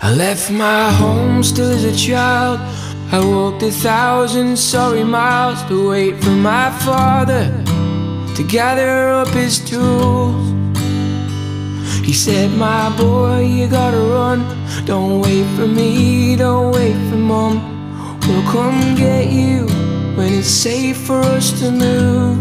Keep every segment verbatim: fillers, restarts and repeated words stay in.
I left my home still as a child. I walked a thousand sorry miles to wait for my father to gather up his tools. He said, my boy, you gotta run. Don't wait for me, don't wait for mom. We'll come get you when it's safe for us to move.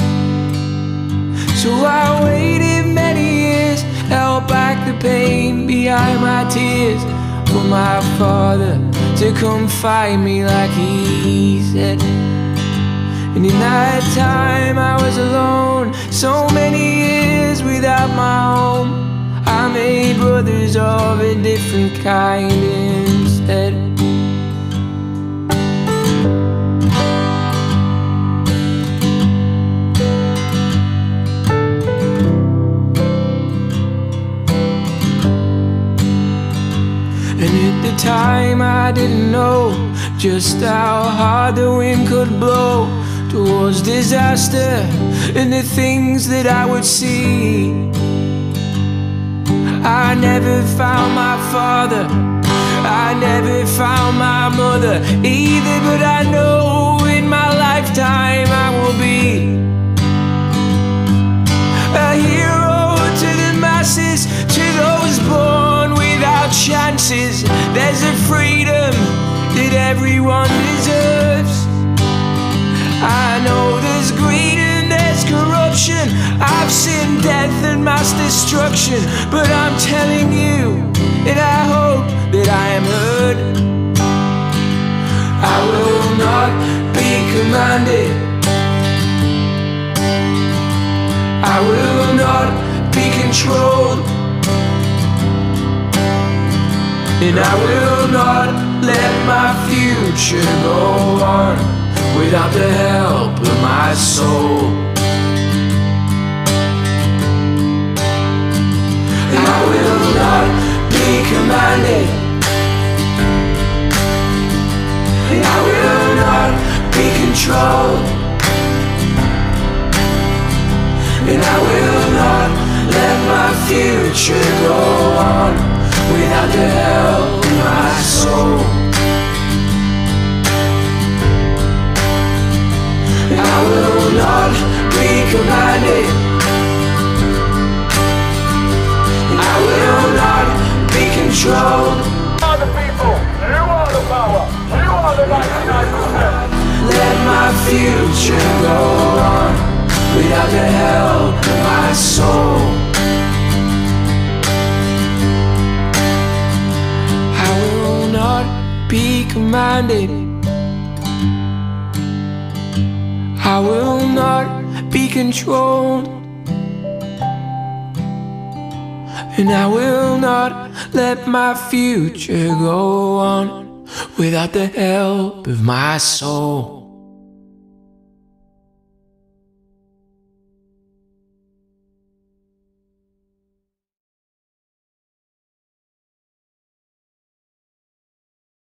So I waited many years, held back the pain behind my tears, for my father to come find me like he said. And in that time I was alone, so many years without my home. I made brothers of a different kind instead. And at the time I didn't know just how hard the wind could blow towards disaster and the things that I would see. I never found my father, I never found my mother either, but I know in my lifetime I will be a hero to the masses, to those born without chances. There's a freedom that everyone deserves. I know there's greed and there's corruption, I've seen death and mass destruction, but I'm telling you, and I hope that I am heard, I will not be commanded, I will not be controlled, and I will not let my future go on without the help of my soul. And I will not be commanded, and I will not be controlled, and I will not let my future go on without the help of my soul. I will not be commanded, I will not be controlled. You are the people, you are the power, you are the ninety-nine percent. Let my future go on without the help of my soul. I will not be commanded, I will not be controlled, and I will not let my future go on without the help of my soul.